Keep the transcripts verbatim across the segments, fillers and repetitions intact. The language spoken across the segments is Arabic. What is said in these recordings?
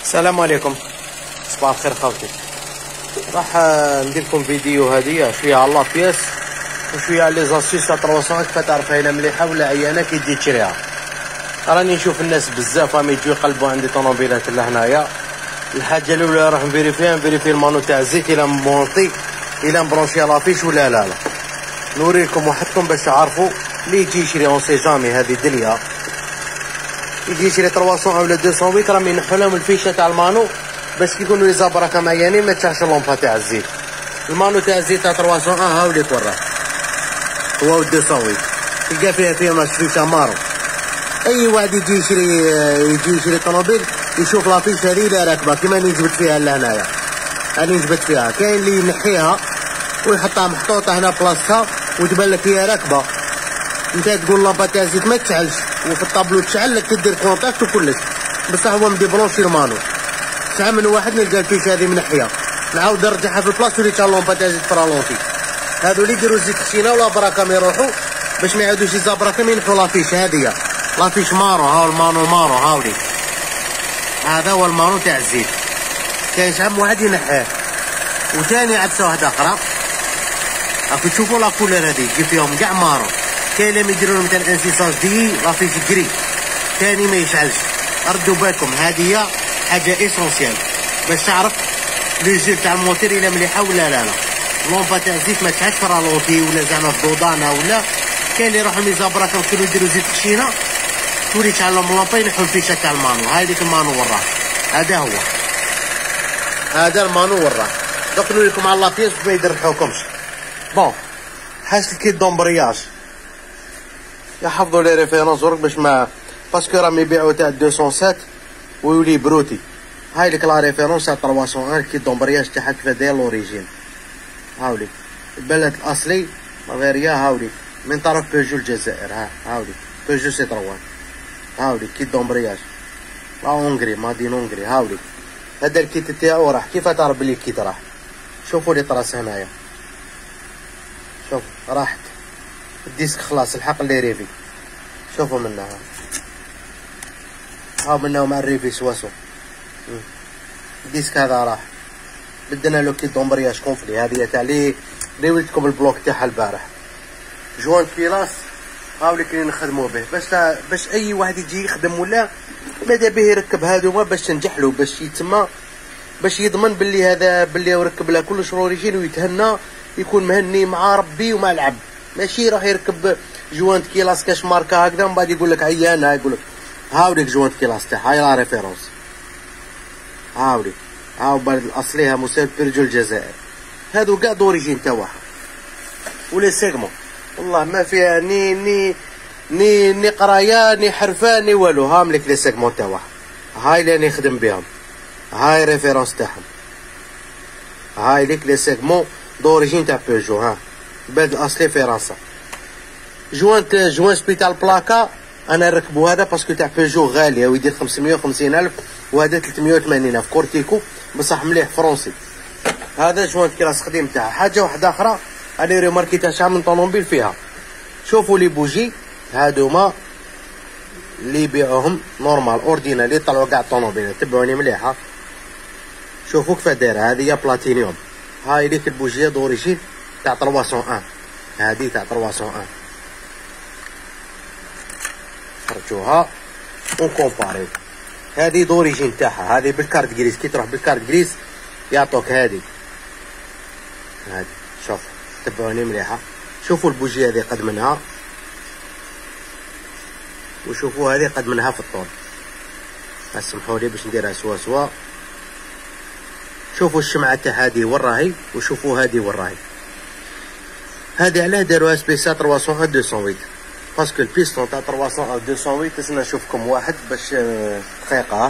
السلام عليكم، صباح الخير خوتي. راح ندير لكم فيديو هذه شويه على لابياس وشويه على لي زاسيس تاع ثلاثمية كيف تعرفها الا مليحه ولا عيانه كي تجي تشريها. راني نشوف الناس بزاف راهم يجيو يقلبوا عندي طوموبيلات لهنايا. الحاجه الاولى راح نفيريفيها نفيريفي المانو تاع الزيت الا مونطي الا مبرونشي لافيش ولا لا لا. نوريكم وحدكم باش تعرفوا اللي يجي يشري اون سي جامي هذه دنيا يجي يشري ثلاثمية ولا مئتين راهم ينحوا لهم الفيشه تاع المانو باش كي يكونوا لي زابراكا معيانين ما تشعش اللومبا تاع الزيت. المانو تاع الزيت تاع ثلاثمية اه هاو ليك وراه هو مئتين تلقى فيها فيها ماش فيشه مارو. اي واحد يجي يشري يجي يشري طوموبيل يشوف لافيش هذه لا راكبه كيما راني جبت فيها لهنايا. راني جبت فيها كاين اللي ينحيها ويحطها محطوطه هنا بلاصتها وتبان لك هي راكبه. انت تقول لامبا تاع الزيت ما تشعلش وفي الطابلو تشعل لك تدير كونتاكت وكلش بصح هو مديبلونشي المانو. ساعه من واحد نلقى الفيشه هذه منحيه نعاود نرجعها في البلاصه اللي تاع لومبا تاع الزيت فرالونتي. هادو اللي يديروا زيت خشينه ولا براكم يروحوا باش ما يعاودوش يزابراكم ينحوا لافيش هذه لافيش مارو. هاو المانو مارو هاولي هذا هو المانو تاع الزيت. كاين شحال واحد ينحيه. وثاني عبسه واحده اخرى راكو تشوفوا لا كولور هذه تجي فيهم كاع مارو. كاين اللي يديروا لهم تاع الانسيساج دي لافيش كري ثاني ما يشعلش. ردوا بالكم هذه حاجه ايسونسيال باش تعرف لي جيل تاع الموتور الا مليحه ولا لا لا. لومبا تاع الزيت ما تشعلش في رالونتي ولا زعما في دودانه ولا. كاين اللي يروحوا يزابراكم كانوا يديروا زيت خشينه تولي تشعل لهم لومبا ينحوا الفيشه تاع المانو. هاذيك المانو وراه هذا هو هذا المانو وراه. دوك نوريكم على لابياس باش ما يدرحوكمش. بون حاجه الكيت دومبرياج يحفظوا لي ريفيرونس ورك باش ما باسكو راهم يبيعوا تاع مئتين وسبعة ويولي بروتي. هاي لك لا ريفيرونس تاع ثلاثمية وواحد كيت دومبرياج تاعها كيف داير لوريجين. هاوليك البلد الاصلي مغيريا هاوليك من طرف بيجو الجزائر. ها هاوليك بيجو سيتروان هاوليك كيت دومبرياج لا اونغري مادين اونغري. هاوليك هذا الكيت تاعو راح كيف تعرف بلي الكيت راح. شوفوا لي طراس هنايا شوف راحت الديسك خلاص الحق اللي ريفي. شوفوا منها هاو منها مع الريفي سواسو الديسك هذا راح. بدنا له كيت دومبرياج كونفلي. هذه تاع لي اللي ولدتكم البلوك تاعها البارح. جوان كيلاس هاو اللي كاين نخدموا به باش باش اي واحد يجي يخدم ولا ماذا به يركب هذوما باش تنجح له باش يتما باش يضمن باللي هذا باللي يركب له كلش اوريجين ويتهنى يكون مهني مع ربي ومع العبد. ماشي راح يركب جوانت كيلاس كاش ماركه هكذا ومن بعد يقول لك عيانه يقول لك هاوليك جوانت كيلاس تاع هاي لا ريفيرونس. هاوليك هاو بلد الاصليها مسال بيرجو الجزائر. هادو كاع دوريجين تاعها ولي سيغمون والله ما فيها ني ني ني ني قرايه ني حرفه ني والو. هاملك لي سيغمون تاعها هاي اللي راني نخدم بهم. هاي ريفيرونس تاعهم. هاي ليك لي سيغمون دوريجين تاع بيجو. ها بلد الاصلي فرنسا. جوانت جوان سبيتال بلاكا انا نركبو هذا باسكو تاع بيجو غاليه ويدير خمسمية وخمسين الف وهذا ثلاثمية وثمانين الف كورتيكو بصح مليح فرونسي. هذا جوانت كلاس قديم تاعها. حاجه واحده اخرى انا ريماركي تاع شحال من طوموبيل فيها. شوفوا لي بوجي هادوما اللي يبيعوهم نورمال اوردينال اللي طلعوا كاع الطوموبيل. تبعوني مليحه شوفوا كيف دايره. هذه بلاتينيوم. هاي ليك البوجيه دوريجين تاع ثلاثمية وواحد. هذه تاع ثلاثمية وواحد خرجوها ونكومباري. هذه دوريجين تاعها. هذه بالكارت جريس كي تروح بالكارت جريس يعطوك هذه. هذه شوف تبعوني مليحه. شوفوا البوجيه هذه قد منها وشوفوا هذه قد منها في الطول. اسمحوا لي باش نديرها سوا سوا. شوفوا الشمعه تاع هذه وين راهي وشوفوا هذه وين راهي. هذه علاه داروها سبيسا ثلاثمية وواحد مئتين باسكو البيستون تاع ثلاثمية وواحد مئتين تسنى نشوفكم واحد باش دقيقه.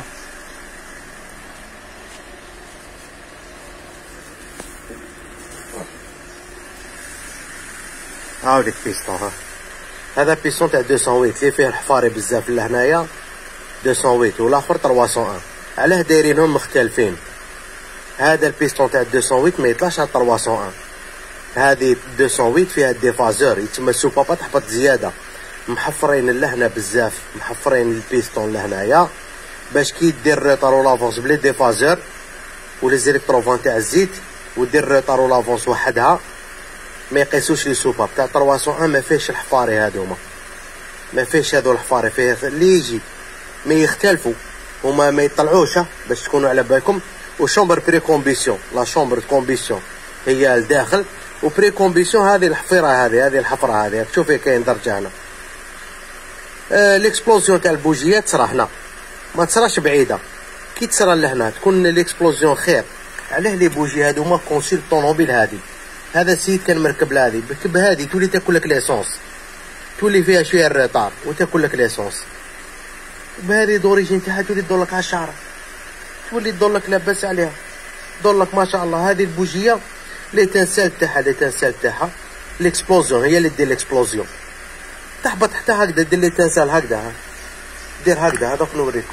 هاوليك بيستون. ها هذا بيستون تاع مئتين وثمانين اللي فيه الحفاري بزاف لهنايا مئتين وثمانين والاخر ثلاثمية وواحد. علاه دايرينهم مختلفين. هذا البيستون تاع مئتين وثمانين ما يطلعش على ثلاثمية وواحد. هذه مئتين وثمانين فيها ديفازور يتسمى السوبابا تحبط زياده محفرين لهنا بزاف محفرين البيستون لهنايا باش كي دير روتار ولافونس بلي ديفازور ولا زيليكتروفون تاع الزيت ودير روتار ولافونس وحدها ما يقيسوش لي سوبر تاع ثلاثمية وواحد ما فيهش الحفاري هذوما، ما فيهش هذو الحفاري، فيه اللي يجي ما يختلفوا هما ما يطلعوش باش تكونوا على بالكم. وشومبر بري كومبيسيون، لا شومبر كومبيسيون هي الداخل، وبري كومبيسيون هذه الحفيره هذه هذه الحفره هذه شوفي كاين درجه هنا. آه ليكسبلوزيون تاع البوجيات تصرا هنا ما تصراش بعيده، كي تصرا لهنا تكون ليكسبلوزيون خير. علاه لي بوجي هادو ما كونسيل طونوبيل هذه، هذا السيد كان مركب لها هذه، بركب هذه تولي تاكل لك ليسونس، تولي فيها شويه الريطار وتاكل لك ليسونس. بهذه دوريجين تاعها تولي تدور لك على الشعر، تولي تدور لك لاباس عليها، تدور لك ما شاء الله. هذه البوجيه لي تنسال تاعها لي تنسال تاعها ليكسبلوزيون هي اللي دير ليكسبلوزيون. تحبط حتى هكذا دير لي تنسال هكذا، دير هكذا هذاك نوريك.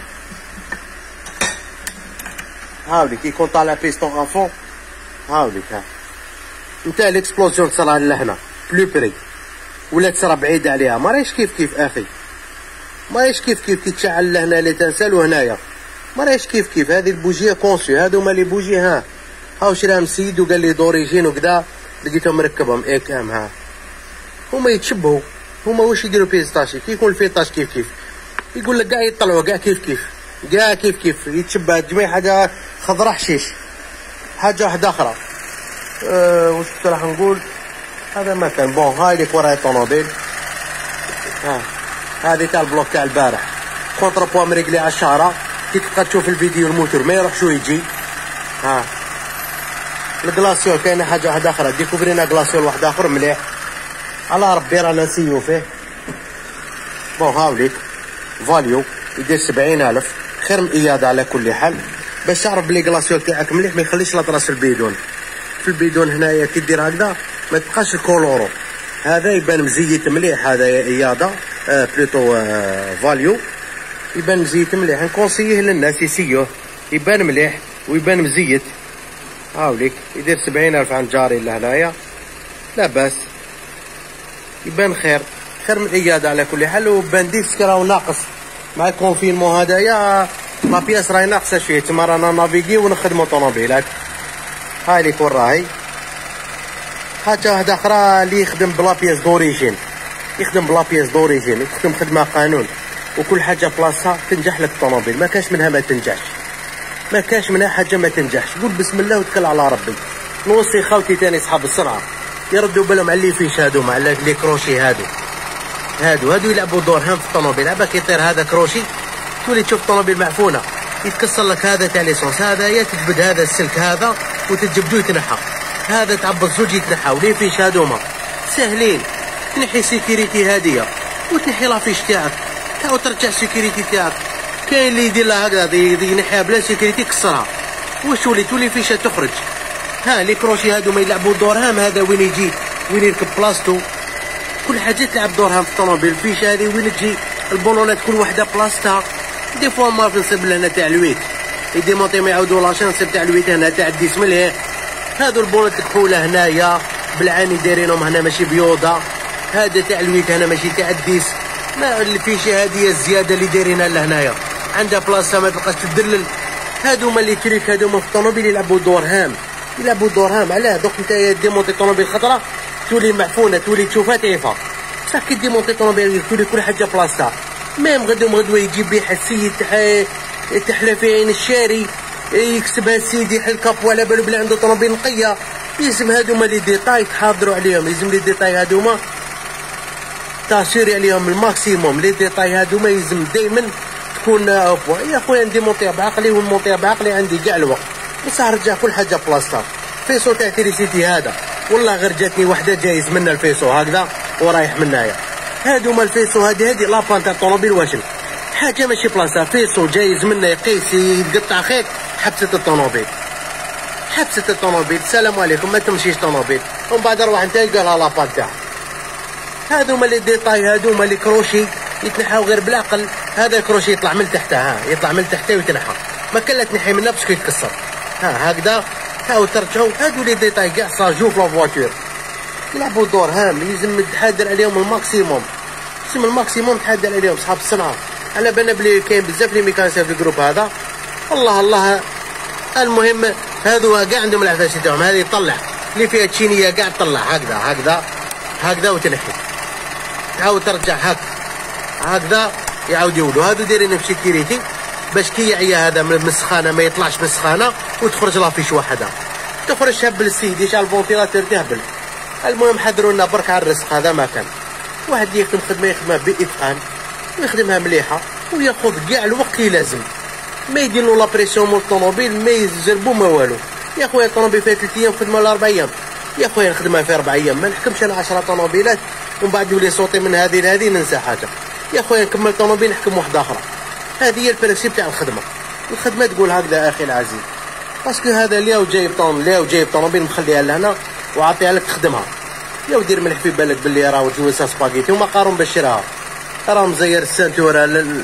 هاوليك كي يكون طالع بيستون افون هاوليك ها نتا ليكسبلوزيون تصرا لهنا بلو بري ولا تصرا بعيد عليها، ما راهيش كيف كيف اخي، ما راهيش كيف كيف كي تشعل لهنا لي تنسال وهنايا ما راهيش كيف كيف. هذه البوجيه كونسي، هادو هما لي بوجي ها هاو شراهم السيد وقال لي دوريجين وكذا لقيتهم مركبهم اي كام ها. هما يتشبهوا، هما واش يديروا بيستاشي كي يكون الفيطاش كيف كيف يقول لك كاع يطلعوا كاع كيف كيف كاع كيف كيف يتشبه تجميع حاجه خضراء حشيش. حاجه واحده اخرى أه واش كنت راح نقول، هذا مثلا بون هاي اللي وراها الطوموبيل ها هذه تاع البلوك تاع البارح كونتر بوا مريقلي على الشارع، كي تبقى تشوف الفيديو الموتور ما يروحش ويجي. ها الكلاسيول كاينه حاجه واحده اخرى ديكوفرينا كلاسيول واحد اخر مليح على ربي رانا نسيو فيه. بون هاوليك فاليو يدير سبعين ألف خير من إيادة على كل حال، باش تعرف بلي كلاسيول تاعك مليح ما يخليش لاطراس في البيدون. في البيدون هنايا كي دير هكذا ما تبقاش الكولورو، هذا يبان مزيت مليح. هذا إيادة آه بلوتو آه فاليو يبان مزيت مليح، نكونسيه للناس يسيوه يبان مليح ويبان مزيت. هاوليك يدير سبعين ألف عند جاري لهنايا لا باس يبان خير خير من إيادة على كل حال. وبان ديسك راهو ناقص مع الكونفينمون هدايا، لا بياس راهي ناقصه شويه، تما رانا نافيغي ونخدمو طوموبيلات. هاي اللي كون راهي حاجه واحده اخرى اللي يخدم بلا بياس دوريجين، يخدم بلا بياس دوريجين يخدم خدمه قانون وكل حاجه بلاصتها تنجح لك الطوموبيل، ما كاش منها ما تنجحش، ما كاش منها حاجه ما تنجحش. قول بسم الله وتكل على ربي. نوصي خاوتي تاني صحاب السرعه يردوا بالهم على اللي فيش هادو مع لي كروشي هادو هادو هادو يلعبوا دور هام في الطوموبيل. عباك يطير هذا كروشي تولي تشوف الطوموبيل معفونه، يتكسر لك هذا تاع ليسونس، هذا يا تجبد هذا السلك هذا وتجبدو يتنحى، هذا تعبط زوج يتنحى. وليه فيش هادوما ساهلين، تنحي سيكيريتي هاديه وتنحي لافيش تاعك تا وترجع سيكيريتي تاعك. كاين اللي يدير لها هكذا ينحيها بلا سيكيريتي يكسرها، واش تولي تولي فيش تخرج. ها لي كروشي هادو ما يلعبوا دور هام، هذا وين يجي وين يركب بلاصتو، كل حاجه تلعب دورها في الطوموبيل. فيش هذه وين تجي البولونات كل وحده بلاصتها. دي فوا ما في نصيب لهنا تاع الويت يديمونطي ما يعاودوا لاشين نصيب تاع الويت هنا تاع الديس مليح. هادو البولونات الكحوله هنايا بالعاني دايرينهم هنا ماشي بيوضه، هذا تاع الويت هنا ماشي تاع الديس. ما اللي فيش هذه الزياده اللي دايرينها لهنايا عندها بلاصه ما تلقاش تدلل. هادو هما اللي تريك هادو هما في الطوموبيل يلعبوا دور هام، يلعبوا دور هام. علاه دوك نتا ديمونطي طوموبيل خطره تولي معفونه تولي تشوفها تعيفها، صح كي ديمونطي طوموبيل تولي كل حاجه بلاصتها. ميم غدو غدوه يجيب بيها السيد تحلى في عين الشاري يكسبها السيد يحل كاب ولا بالو بلا عنده طوموبيل نقيه. يلزم هادوما لي ديتاي تحاضروا عليهم، يلزم لي ديتاي هادوما تاسيري عليهم الماكسيموم. لي ديتاي هادوما يلزم دائما تكون بوا. يا خويا نديمونطيها بعقلي ونمونطيها بعقلي، عندي كاع الوقت بصح رجع كل حاجه بلاصتها. فيسو تاع تيريسيتي هذا والله غير جاتني وحده جايز منا الفيسو هكذا ورايح منايا. هادوما الفيسو هادي هادي لابان تاع الطوموبيل واشن حاجه ماشي بلاصتها. فيسو جايز منا يقيس يتقطع خيط حبست الطوموبيل، حبست الطوموبيل. السلام عليكم ما تمشيش طوموبيل ومن بعد روح انت يلقى لها لابان تاعها. هادوما لي ديتاي هادوما لي كروشي يتنحاو غير بالعقل. هذا الكروشي يطلع من تحتها، ها يطلع من تحتها ويتنحى، ما كان لا تنحي منها باش يتكسر. ها هكذا هاو ترجعوا. هادو لي ديتاي كاع صاجو في لافواتور يلعبوا دور هام، يلزم تحادر عليهم الماكسيموم، يلزم الماكسيموم تحادر عليهم صحاب الصنعه. على بالنا بلي كاين بزاف لي ميكانيسيين في الجروب هذا. الله الله. المهم هذو كاع عندهم العفاش تاعهم. هذه طلع اللي فيها تشينيه كاع طلع هكذا هكذا هكذا وتنحي، تعاود ترجع هكذا هكذا يعاود يولوا. هادو دايرين في سيكيريتي باش كي يعيا هذا من السخانه ما يطلعش من السخانه وتخرج لافيش وحده، تخرج تهبل السيد يشعل الفونتيلاتور تهبل. المهم حضروا لنا برك على الرزق. هذا ما كان واحد يخدم خدمه يخدمها باتقان ويخدمها مليحه وياخذ كاع الوقت اللي لازم، ما يدير له لابريسيون مول الطوموبيل، ما يزربو ما والو. يا خويا الطوموبيل فيها ثلاث ايام خدمه ولا اربع ايام، يا خويا نخدمها في اربع ايام. ما نحكمش انا عشرة طوموبيلات ومن بعد يولي صوتي من هذه لهذه ننسى حاجه. يا خويا نكمل طوموبيل نحكم واحده اخرى. هذه هي البرانسيب تاع الخدمه. الخدمه تقول هكذا اخي العزيز، باسكو هذا اللي جايب طون اللي جايب طوموبيل مخليها لهنا وعطيها لك تخدمها. يا ودير مليح في بالك باللي راه جويسه سباغيتي وما قارون بشرها، راه مزير السانتوره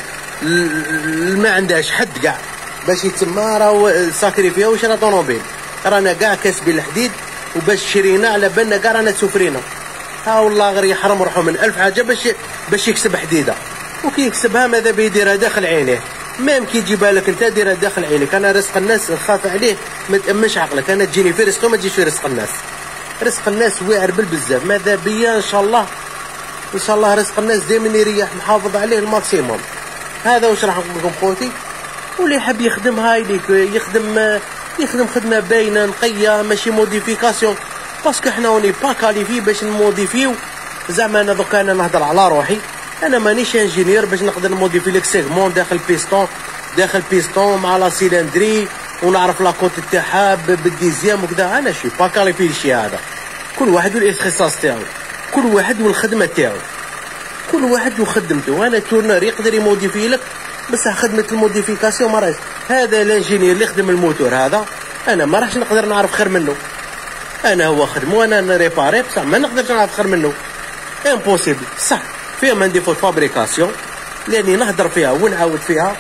ما عندهاش حد كاع باش يتسمى راه ساكريفيا وشرا طوموبيل. رانا كاع كاسبين الحديد وباش شرينا على بالنا كاع رانا سفرينا. ها والله غير يحرم روحو من ألف حاجه باش باش يكسب حديده، وكي يكسبها ماذا بيه يديرها داخل عينيه. ميم كي تجيبها لك انت ديرها داخل عينيك. انا رزق الناس نخاف عليه، ما تامنش عقلك. انا تجيني في رزقه ما تجيش في رزق الناس. رزق الناس واعر بالبزاف. ماذا بيا ان شاء الله ان شاء الله رزق الناس دائما يريح، محافظ عليه الماكسيموم. هذا واش راح نقول لكم خوتي. واللي يحب يخدم هاي ليك يخدم يخدم خدمه باينه نقيه ماشي موديفيكاسيون، باسكو حنا وني با كاليفي باش نموديفيو. زعما انا دوكا انا نهضر على روحي، انا مانيش انجينير باش نقدر نموديفي لك سيغمون داخل بيستون داخل بيستون مع لا سيلندري ونعرف لاكوت تاعها بالديزيام وكذا. انا شي با كاليفي الشيء هذا. كل واحد والاختصاص تاعو، كل واحد والخدمه تاعو، كل واحد وخدمته. انا تورنر يقدر يموديفي لك بصح خدمه الموديفيكاسيون ما راهش. هذا الانجينير اللي يخدم الموتور هذا انا ما راحش نقدر نعرف خير منه. انا هو خدمه وانا نريباري بصح ما نقدرش نعرف خير منه. امبوسيبل. صح فيها من ديفو فابريكاسيون لاني نهضر فيها ونعاود فيها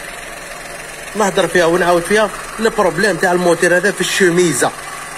نهضر فيها ونعاود فيها. البروبليم تاع الموتور هذا في الشوميزه،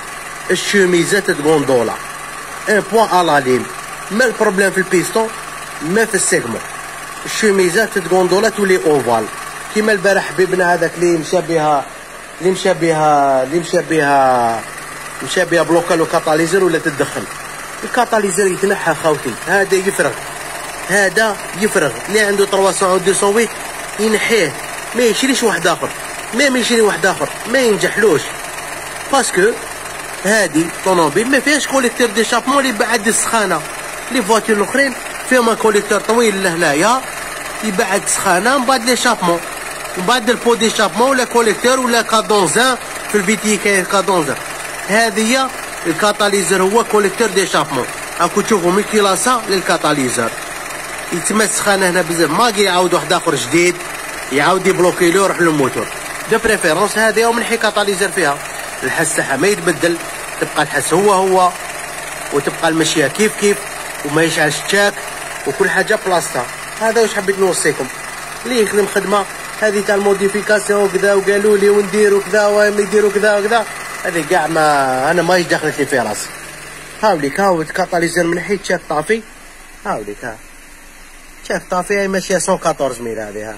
الشوميزه تاع غوندولا ان بوان على لين. ما البروبليم في البيستون ما في السيغمون. الشوميزه تاع غوندولا تولي اوفال كيما البارح حبيبنا هذاك اللي مشابهه اللي مشابهه اللي مشابهه مشابهه بلوكالو كاتاليزر ولا تدخل. الكاتاليزر يتنحى خوتي، هذا يفرغ هذا يفرغ. اللي عنده ثلاثمية و مئتين ينحيه، ما يشريش واحد اخر. ما يشري واحد اخر ما ينجحلوش، باسكو هذه طوموبيل ما فيهاش كوليكتور دي شابمون اللي بعد السخانه. لي فواتير الاخرين فيهم كوليكتور طويل لهنايا يبعد سخانه من بعد لي شابمون، من بعد البو دي شابمون ولا كوليكتور ولا كادونزان. في الفيتي كاين كادونزان. هذه هي الكاتاليزر، هو كوليكتور دي شابمون. راكو تشوفوا من كيلاسا للكاتاليزر يتم السخانه هنا بزاف. ماكي يعاود واحد اخر جديد يعاود يبلوكي له يروح للموتور. دو بريفيرونس هذه ومنحي كاتاليزر فيها. الحس تاعها ما يتبدل، تبقى الحس هو هو وتبقى المشيه كيف كيف وما يشعلش تشاك وكل حاجه بلاصتها. هذا واش حبيت نوصيكم. اللي يخدم خدمه هذه تاع الموديفيكاسيون وكذا وقالوا لي ونديروا كذا وما يديروا كذا وكذا، هذه كاع ما انا ماهيش داخلت لي في راسي. هاوليك هاو كاتاليزر منحي تشاك طافي. هاوليك ها شاف طافي هاي ماشيه مية وأربعطاش ميل هذه. ها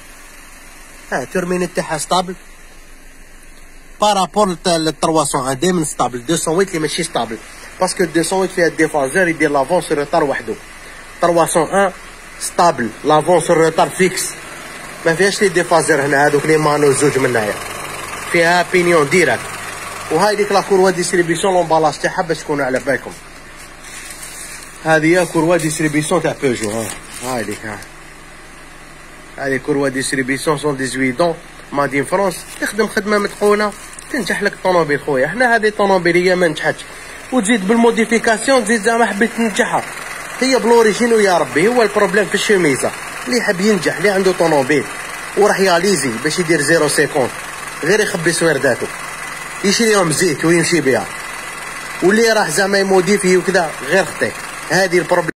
ها تورمين تاعها ستابل بارابور لل ثلاثمية دائما ستابل. مئتين اللي ماشي ستابل باسكو مئتين فيها الديفازور يدير لافون سور روتار وحده. ثلاثمية ستابل لافون سور روتار فيكس ما فيهاش لي ديفازور هنا هذوك لي مانو زوج منايا، فيها بينيون ديراكت. وهاي ديك لا كوروا ديستريبيسيون لومبالاج تاعها باش تكونوا على بالكم. هذه هي كوروا ديستريبيسيون تاع بيجو. ها هاي ديك ها هذه كوروا ديستريبيسيون سون ثمانية عشر دون مادين فرنسا. تخدم خدمه متقونه تنجح لك الطوموبيل خويا. حنا هذه طوموبيليه ما نجحتش وتزيد بالموديفيكاسيون تزيد زعما حبيت تنجحها. هي بلوريجين ويا ربي. هو البروبليم في الشوميزه. اللي يحب ينجح اللي عنده طوموبيل وراح ياليزي باش يدير صفر خمسين غير يخبي سويرداتو يشريهم زيت ويمشي بها، واللي راح زعما يموديفي وكذا غير خطيك. هذه البروبليم.